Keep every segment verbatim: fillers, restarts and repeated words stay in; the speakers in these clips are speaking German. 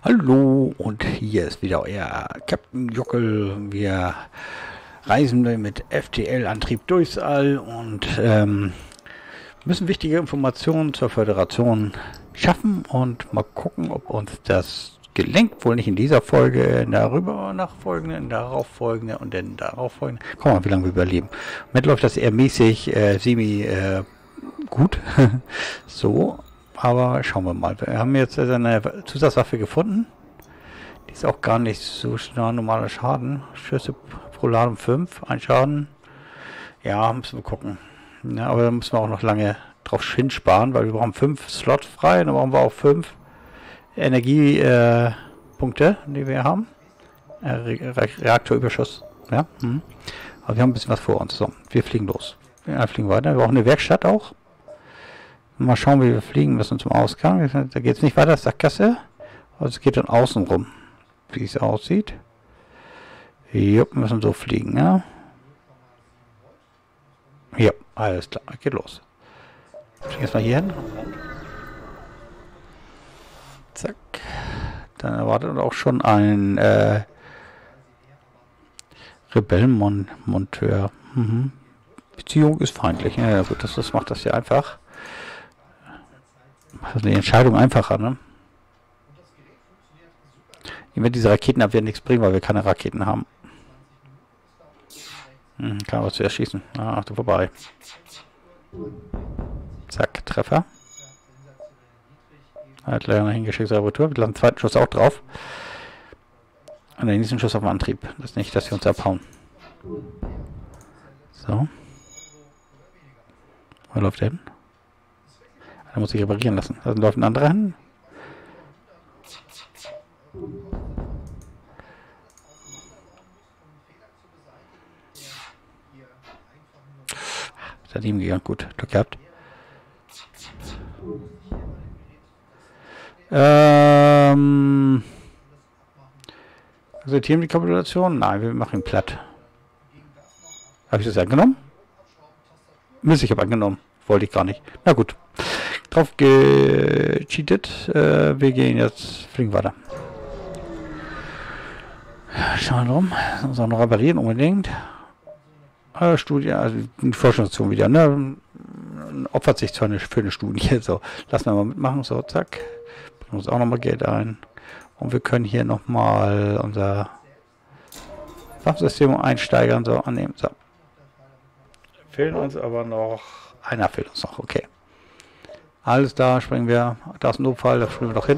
Hallo, und hier ist wieder euer Captain Jockel. Wir reisen mit F T L-Antrieb durchs All und ähm, müssen wichtige Informationen zur Föderation schaffen und mal gucken, ob uns das gelingt. Wohl nicht in dieser Folge, in der darüber nachfolgenden, in der darauffolgenden und in der darauffolgenden. Guck mal, wie lange wir überleben. Mit läuft das eher mäßig, äh, semi äh, gut. So. Aber schauen wir mal. Wir haben jetzt eine Zusatzwaffe gefunden. Die ist auch gar nicht so schnell normaler Schaden. Schüsse pro Ladung fünf. Ein Schaden. Ja, müssen wir gucken. Ja, aber da müssen wir auch noch lange drauf hinsparen, weil wir brauchen fünf Slots frei. Dann brauchen wir auch fünf Energiepunkte, äh, die wir haben. Äh, Re Re Reaktorüberschuss. Ja. Hm. Aber wir haben ein bisschen was vor uns. So, wir fliegen los. Wir fliegen weiter. Wir brauchen eine Werkstatt auch. Mal schauen, wie wir fliegen müssen zum Ausgang. Da geht es nicht weiter, Sackgasse. Also es geht dann außen rum, wie es aussieht. Jupp, müssen so fliegen, ja. Ja, alles klar, geht los. Fliegen jetzt mal hier hin. Zack. Dann erwartet uns auch schon ein äh, Rebellenmonteur. Mhm. Beziehung ist feindlich. Ja, gut, das, das macht das hier einfach. Das ist eine Entscheidung einfacher, ne? Wenn diese Raketenabwehr nichts bringen, weil wir keine Raketen haben. Hm, kann aber zuerst schießen. Ah, ach, du vorbei. Zack, Treffer. Hat leider noch hingeschickt, Reparatur. Wir lassen den zweiten Schuss auch drauf. Und den nächsten Schuss auf den Antrieb. Das ist nicht, dass wir uns abhauen. So. Wo läuft der hin? Da muss ich reparieren lassen. Da läuft ein anderer hin. Daneben gegangen. Gut, Glück gehabt. Ähm. Akzeptieren die Kapitulation? Nein, wir machen ihn platt. Habe ich das angenommen? Müsste ich aber angenommen. Wollte ich gar nicht. Na gut. Drauf gecheatet. Äh, wir gehen jetzt, fliegen weiter. Schauen wir rum. Das muss auch noch reparieren unbedingt. Äh, Studie, also die Forschungsstation wieder, ne? Opfert sich zwar nicht für eine Studie. So, lassen wir mal mitmachen. So, zack. Bringen uns auch nochmal Geld ein. Und wir können hier nochmal unser Waffensystem einsteigern. So, annehmen. So. Fehlen uns aber noch. Einer fehlt uns noch, okay. Alles da, springen wir. Da ist ein Notfall, da springen wir doch hin.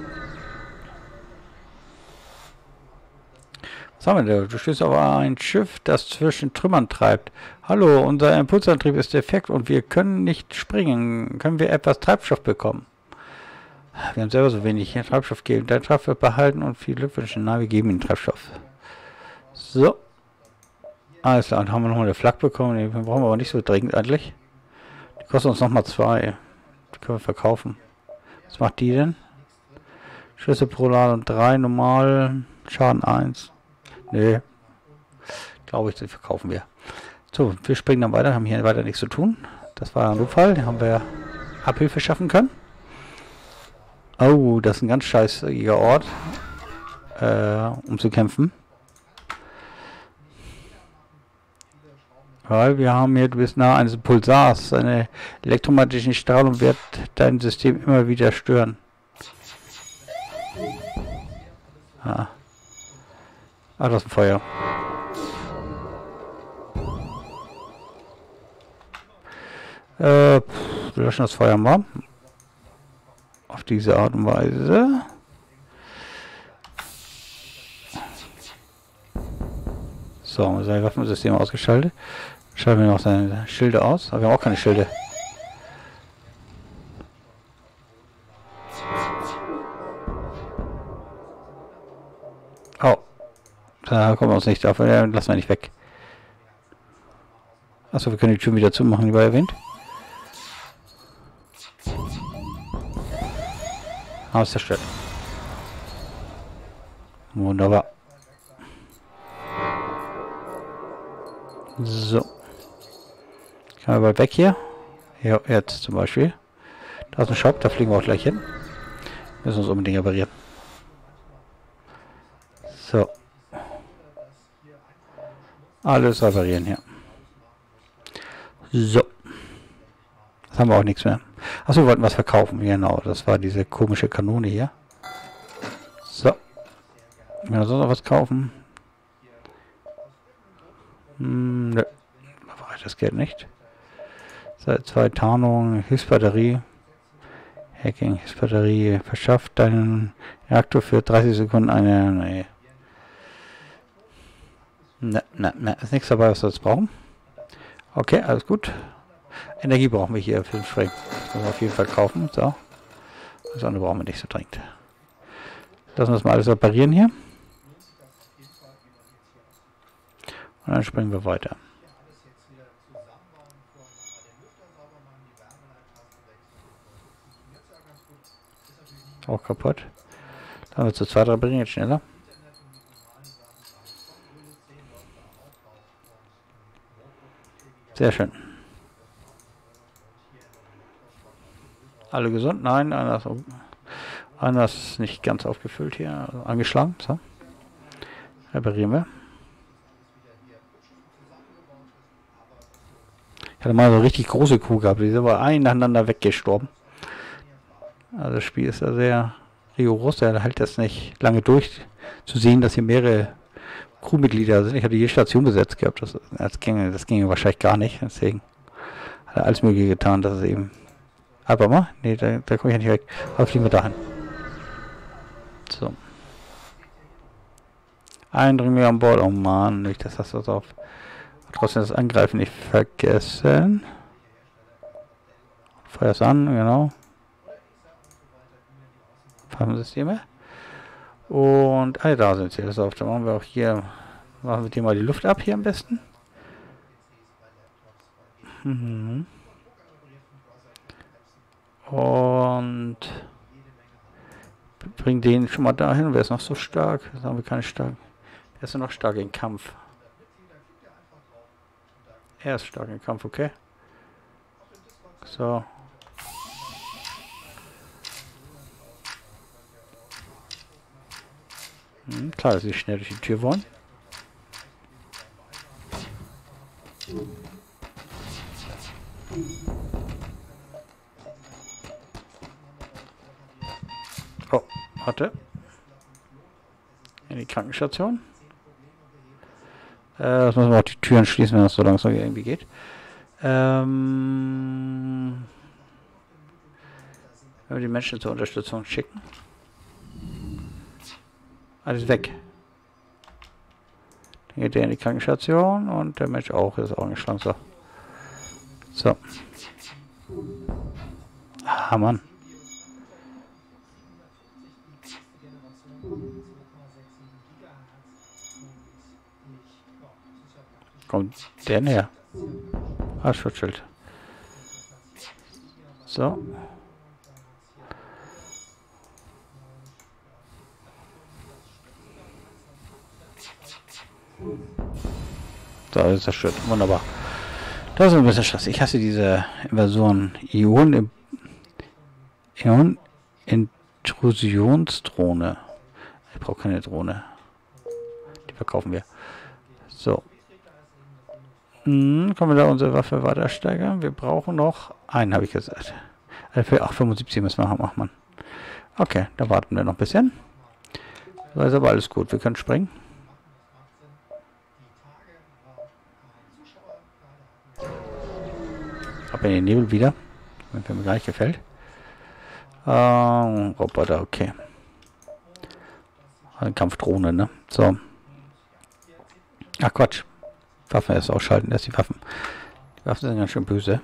Was haben wir denn? Du stehst auf ein Schiff, das zwischen Trümmern treibt. Hallo, unser Impulsantrieb ist defekt und wir können nicht springen. Können wir etwas Treibstoff bekommen? Wir haben selber so wenig Treibstoff geben. Dein Treibstoff behalten und viel Glück wünschen. Na, wir geben ihnen Treibstoff. So. Alles klar, dann haben wir nochmal eine Flak bekommen. Die brauchen wir aber nicht so dringend eigentlich. Die kostet uns nochmal zwei. Die können wir verkaufen. Was macht die denn? Schüsse pro Ladung drei, normal, Schaden eins. Nee. Glaube ich, die verkaufen wir. So, wir springen dann weiter, haben hier weiter nichts zu tun. Das war ein Notfall, den haben wir Abhilfe schaffen können. Oh, das ist ein ganz scheißiger Ort, äh, um zu kämpfen. Weil wir haben hier, du bist nah eines Pulsars. Eine elektromagnetische Strahlung wird dein System immer wieder stören. Ah, ah das ist ein Feuer. Äh, pff, wir löschen das Feuer mal. Auf diese Art und Weise. So, haben wir sein Waffensystem ausgeschaltet. Schalten wir noch seine Schilde aus. Aber wir haben auch keine Schilde. Oh. Da kommen wir uns nicht auf. Lassen wir nicht weg. Achso, wir können die Tür wieder zumachen, wie erwähnt. Haus zerstört. Wunderbar. So. Kann man bald weg hier. Ja, jetzt zum Beispiel. Da ist ein Shop, da fliegen wir auch gleich hin. Müssen uns unbedingt reparieren. So. Alles reparieren hier. So. Jetzt haben wir auch nichts mehr. Achso, wir wollten was verkaufen. Genau, das war diese komische Kanone hier. So. Ja, soll noch was kaufen? Hm, nö. Das Geld nicht. Seit zwei Tarnungen, Hilfsbatterie. Hacking, Hilfsbatterie. Verschafft deinen Reaktor für dreißig Sekunden eine. Nee. Ne, ne, ne. Ist nichts dabei, was wir jetzt brauchen. Okay, alles gut. Energie brauchen wir hier für den Schreck. Das müssen wir auf jeden Fall kaufen. So. Das andere brauchen wir nicht so dringend. Lassen wir das mal alles reparieren hier. Und dann springen wir weiter. Auch kaputt. Dann haben wir zu zweit reparieren, jetzt schneller. Sehr schön. Alle gesund? Nein, einer ist, einer ist nicht ganz aufgefüllt hier, also angeschlagen. So. Reparieren wir. Ich hatte mal so eine richtig große Kuh gehabt, die ist aber ein nacheinander weggestorben. Also das Spiel ist ja sehr rigoros, der hält das nicht lange durch, zu sehen, dass hier mehrere Crewmitglieder sind. Ich hatte die Station besetzt gehabt, das, das, ging, das ging wahrscheinlich gar nicht, deswegen hat er alles Mögliche getan, dass es eben... Aber mal, nee, da, da komme ich ja nicht weg, aber fliegen wir dahin. So. Eindringen wir an Bord, oh Mann, nicht, dass das so auf... Trotzdem das Angreifen nicht vergessen. Feuer es an, genau. Waffensysteme. Und, ah, da sind sie. Das auf. Da machen wir auch hier, machen wir dir mal die Luft ab hier am besten. Mhm. Und bringen den schon mal dahin. Wer ist noch so stark? Das haben wir keine stark. Wer ist noch stark im Kampf? Er ist stark im Kampf, okay. So. Hm, klar, dass sie schnell durch die Tür wollen. Oh, warte. In die Krankenstation. Äh, jetzt müssen wir auch die Türen schließen, wenn das so langsam irgendwie geht. Ähm, wenn wir die Menschen zur Unterstützung schicken. Alles weg. Dann geht der in die Krankenstation und der Mensch auch. Ist auch angeschlagen. So. So. Ah, Mann. Kommt der näher? Ah, Schutzschild. So. So, das ist zerstört. Wunderbar. Das ist ein bisschen Stress. Ich hasse diese Invasion. Ion, Ion Intrusionsdrohne. Ich brauche keine Drohne. Die verkaufen wir. So. Hm, können wir da unsere Waffe weiter steigern? Wir brauchen noch einen, habe ich gesagt. Also für acht fünfundsiebzig müssen wir haben, ach man. Okay, da warten wir noch ein bisschen. Da ist aber alles gut. Wir können springen. Ab in den Nebel wieder. Wenn mir gar nicht gefällt. Ähm, Roboter, okay. Eine Kampfdrohne, ne? So. Ach Quatsch. Waffen erst ausschalten, erst die Waffen. Die Waffen sind ganz schön böse.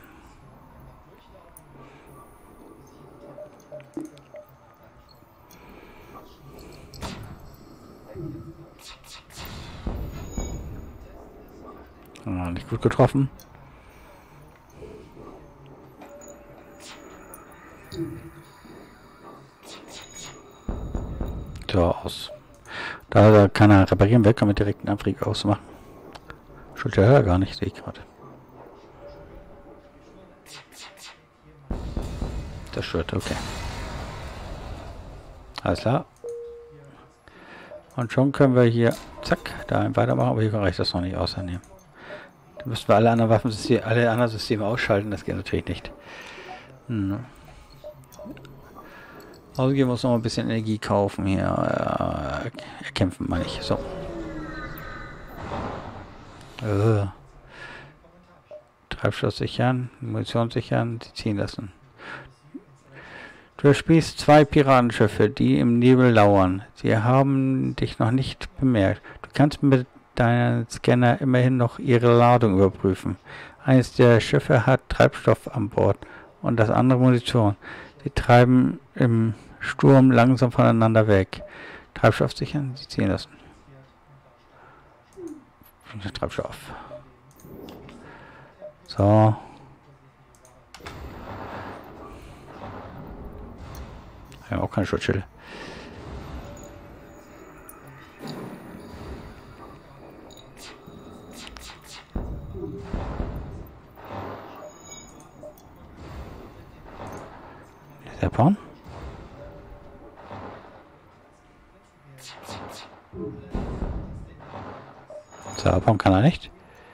Ah, nicht gut getroffen. So, aus. Da, da kann er reparieren, weg, kann man direkt einen Abweg ausmachen. Schuld ja gar nicht, sehe ich gerade. Das Shirt, okay. Alles klar. Und schon können wir hier, zack, da weitermachen, aber hier reicht das noch nicht außernehmen. Da müssen wir alle anderen Waffensysteme, alle anderen Systeme ausschalten, das geht natürlich nicht. Hm. Also gehen wir uns noch ein bisschen Energie kaufen hier. Äh, erkämpfen wir nicht. So. Äh. Treibstoff sichern, Munition sichern, sie ziehen lassen. Du erspielst zwei Piratenschiffe, die im Nebel lauern. Sie haben dich noch nicht bemerkt. Du kannst mit deinem Scanner immerhin noch ihre Ladung überprüfen. Eines der Schiffe hat Treibstoff an Bord und das andere Munition. Sie treiben im Sturm langsam voneinander weg. Treibstoff sichern, sie ziehen lassen. Treibstoff. So. Ja, auch kein Schutzschild. Der Porn? So, abhauen kann er nicht.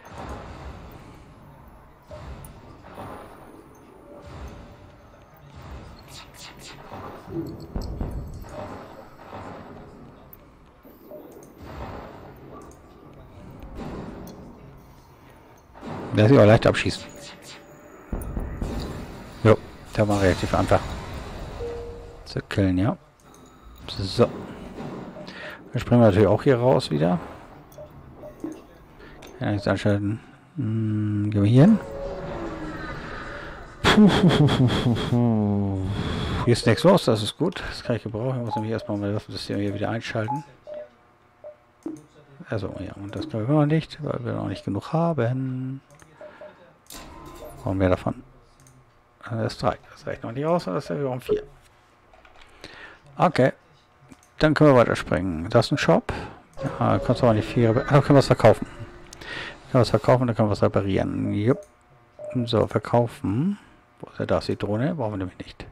Der sich auch leicht abschießen. Jo, der war relativ einfach zu killen, ja. So. Dann springen wir natürlich auch hier raus wieder. Kann ich nichts anschalten. Hm, gehen wir hier hin. Puh, puh, puh, puh, puh. Hier ist nichts los, das ist gut. Das kann ich gebrauchen. Ich muss nämlich erstmal mein Waffensystem hier wieder einschalten. Also, ja, und das können wir noch nicht, weil wir noch nicht genug haben. Brauchen wir davon. Das ist drei. Das reicht noch nicht aus, und das ist ja wiederum vier. Okay. Dann können wir weiterspringen. Das ist ein Shop. Ja, kannst du auch nicht vier. Ah, können wir was verkaufen. Können wir was verkaufen, dann können wir was reparieren. Jupp. So, verkaufen. Wo ist ja da? Die Drohne? Brauchen wir nämlich nicht.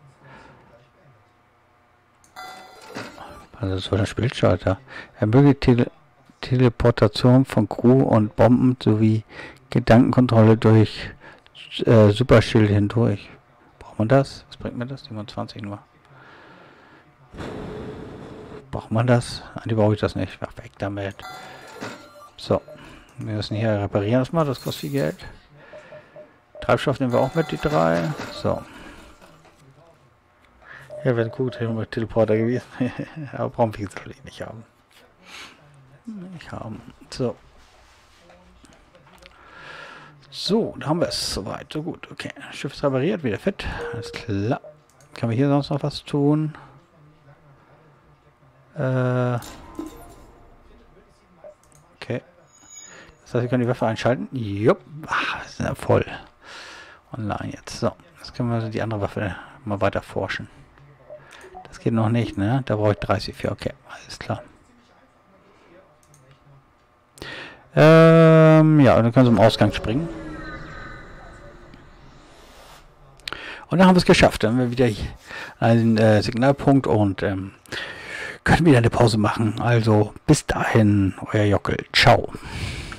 Also das ist so ein Spielschalter. Ermöglicht Tele Teleportation von Crew und Bomben sowie Gedankenkontrolle durch äh, Superschild hindurch. Braucht man das? Was bringt mir das? siebenundzwanzig nur. Braucht man das? Eigentlich brauche ich das nicht. Ach, weg damit. So. Wir müssen hier reparieren erstmal. Das kostet viel Geld. Treibstoff nehmen wir auch mit, die drei. So. Ja, wäre gut, mit Teleporter gewesen. Aber brauchen wir jetzt nicht haben. Nicht haben. So. So, da haben wir es. Soweit, so gut. Okay. Schiff ist repariert, wieder fit. Alles klar. Können wir hier sonst noch was tun? Äh. Okay. Das heißt, wir können die Waffe einschalten. Jupp. Ach, wir sind ja voll. Online jetzt. So. Jetzt können wir die andere Waffe mal weiter forschen. Das geht noch nicht, ne? Da brauche ich dreißig für. Okay, alles klar. Ähm, ja, und dann können Sie im Ausgang springen. Und dann haben wir es geschafft. Dann haben wir wieder einen äh, Signalpunkt und ähm, können wieder eine Pause machen. Also bis dahin, euer Jockel. Ciao.